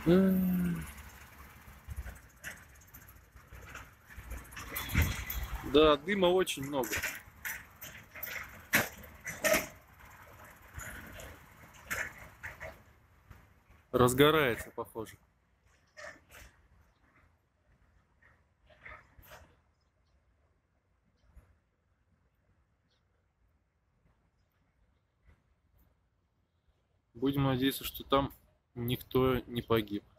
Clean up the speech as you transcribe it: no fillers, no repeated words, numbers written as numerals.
М. Да, дыма очень много. Разгорается, похоже. Будем надеяться, что там никто не погиб.